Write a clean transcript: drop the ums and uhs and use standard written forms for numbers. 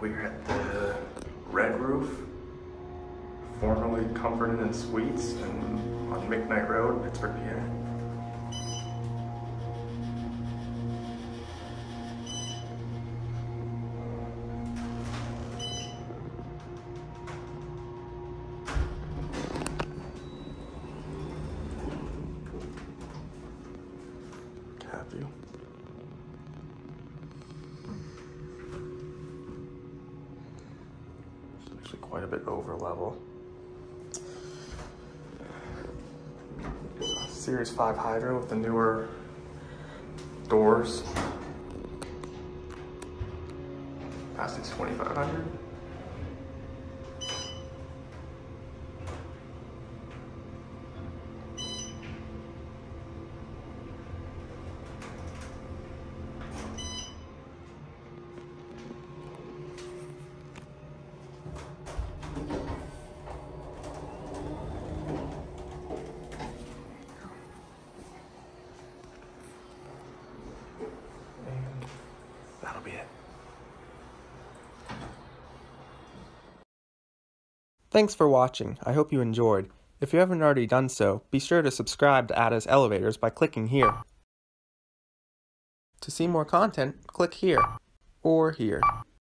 We're at the Red Roof, formerly Comfort Inn and Suites, and on McKnight Rd, Pittsburgh, PA. Cab view. It's actually quite a bit over level. Series 5 hydro with the newer doors. Past 2500. That'll be it. Thanks for watching. I hope you enjoyed. If you haven't already done so, be sure to subscribe to Otis Elevators by clicking here. To see more content, click here or here.